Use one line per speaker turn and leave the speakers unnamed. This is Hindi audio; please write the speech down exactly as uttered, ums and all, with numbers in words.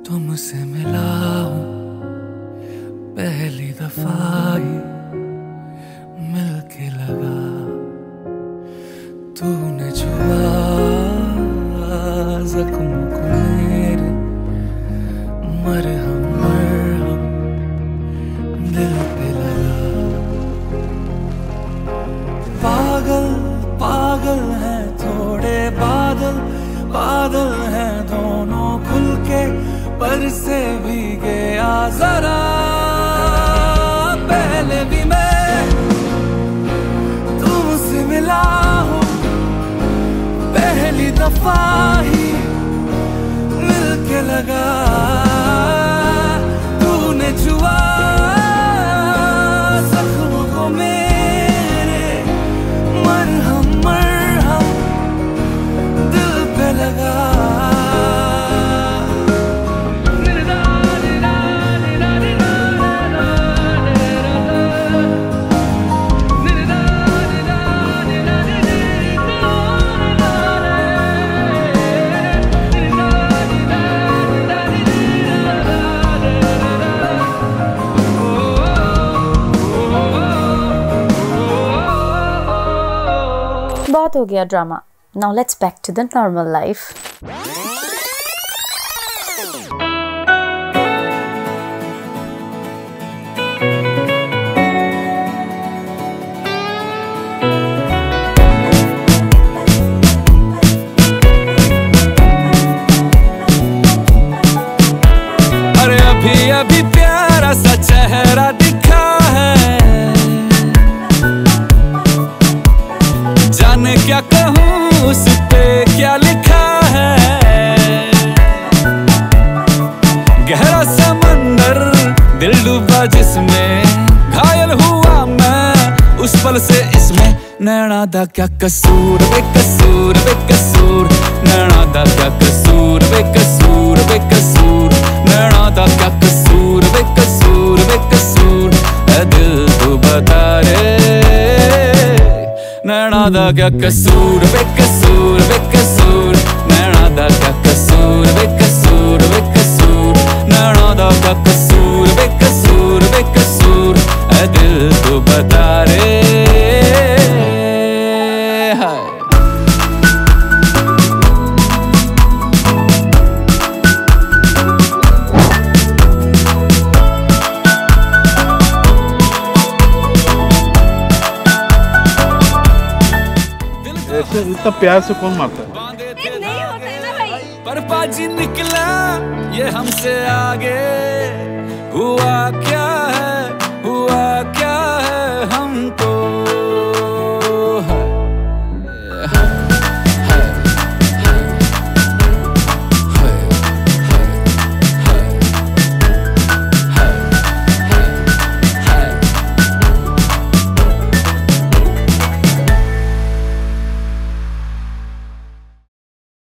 तुमसे मिला हूँ पहली दफा ही मिलके लगा, तूने छुआ जख्मों को मेरे, मरहम मरहम दिल पे लगा। पागल पागल हैं थोड़े बादल, बादल हैं दोनों खुल के पर से भीगे आ जरा। पहले भी मैं तुमसे मिला हूँ पहली दफा ही मिलके लगा, तूने छुआ जख्मों को मेरे, मरहम मरहम दिल पे लगा।
बहुत हो गया drama, now let's back to the normal life.
अरे अभी अभी प्यारा सा चेहरा दिखा है, जाने क्या कहूँ उस पे क्या लिखा है। गहरा समंदर दिल डूबा जिसमें, घायल हुआ मैं उस पल से इसमें। नैना दा क्या कसूर बेकसूर बेकसूर, नैना दा क्या कसूर बेकसूर बेकसूर, नैना दा क्या कसूर बेकसूर बेकसूर, ऐ दिल तू बता रे नैना दा क्या कसूर बेकसूर बेकसूर, नैना दा क्या कसूर बेकसूर बेकसूर, नैना दा क्या कसूर बेकसूर बेकसूर, ऐ दिल तू बता रे। हाय
ऐसे इतना प्यार से कौन मारता है?
नहीं होता है ना भाई।
पर पाजी निकला ये हमसे आगे, हुआ क्या है हुआ क्या